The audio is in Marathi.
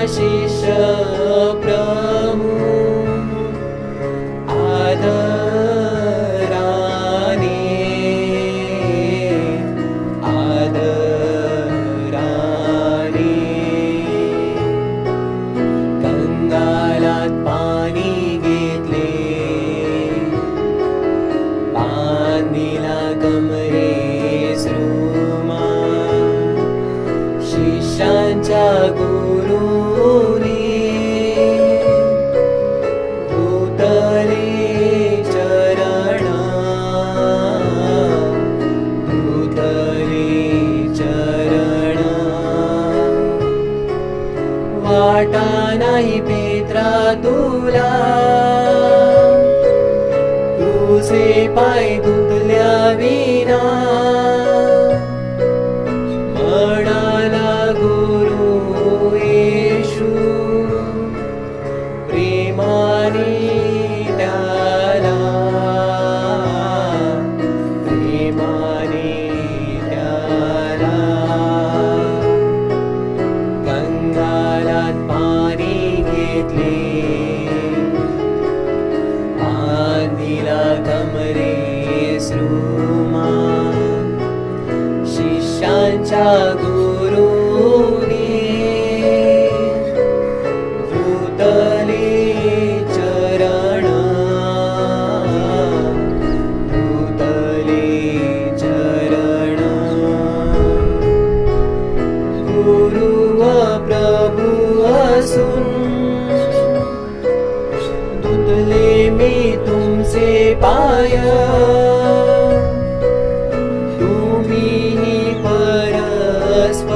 शिष्य प्रभु आदराने आदराने गंगालात पाणी घेतले बांधिला कमरेसरुमा शिष्यांच्या गुरुनी धुतले चरण धुतले चरण वाटा नाही पेत्रा तुला तुझे पाय धुतल्या विना म्हणाला गुरु येशू प्रेमाने त्याला प्रेमाने त्याला गंगालात पाणी घेतले बांधिला कमरेसरुमा शिष्यांच्या गुरुनी धुतले चरण धुतले चरण गुरु व प्रभु असून धुतले मी तुमचे पाय तुम्ही परस्पर